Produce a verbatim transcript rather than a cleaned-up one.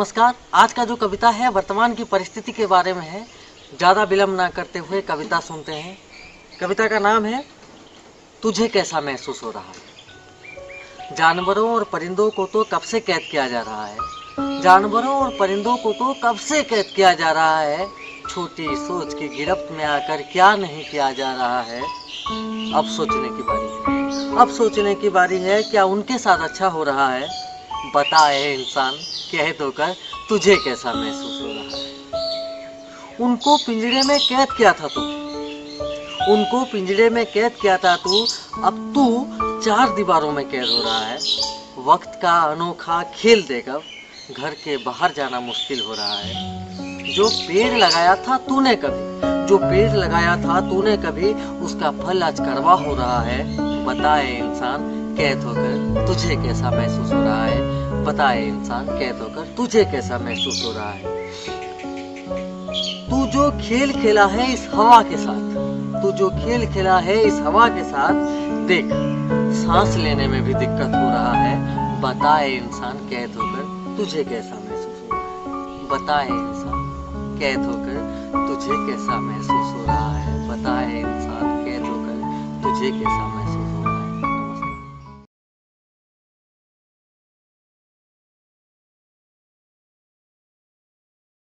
नमस्कार। आज का जो कविता है वर्तमान की परिस्थिति के बारे में है। ज़्यादा विलम्ब ना करते हुए कविता सुनते हैं। कविता का नाम है तुझे कैसा महसूस हो रहा है। जानवरों और परिंदों को तो कब से कैद किया जा रहा है जानवरों और परिंदों को तो कब से कैद किया जा रहा है। छोटी सोच की गिरफ्त में आकर क्या नहीं किया जा रहा है। अब सोचने की बारी है अब सोचने की बारी है क्या उनके साथ अच्छा हो रहा है। बता ए इंसान, कह दो कर तुझे कैसा महसूस हो रहा है। उनको पिंजरे में कैद किया था तू उनको पिंजरे में कैद किया था तू अब तू चार दीवारों में कैद हो रहा है। वक्त का अनोखा खेल देखकर घर के बाहर जाना मुश्किल हो रहा है। जो पेड़ लगाया था तूने कभी जो पेड़ लगाया था तूने कभी उसका फल आज कड़वा हो रहा है। बताए इंसान, कैद होकर तुझे कैसा महसूस हो रहा है। बताए इंसान, कैद होकर तुझे कैसा महसूस हो रहा है। तू जो खेल खेला है इस हवा के साथ तू जो खेल खेला है इस हवा के साथ देख सांस लेने में भी दिक्कत हो रहा है। बताए इंसान, कैद होकर तुझे कैसा महसूस हो रहा है। बताए इंसान, कैद होकर तुझे कैसा महसूस हो रहा है। बताए इंसान, कैद होकर तुझे कैसा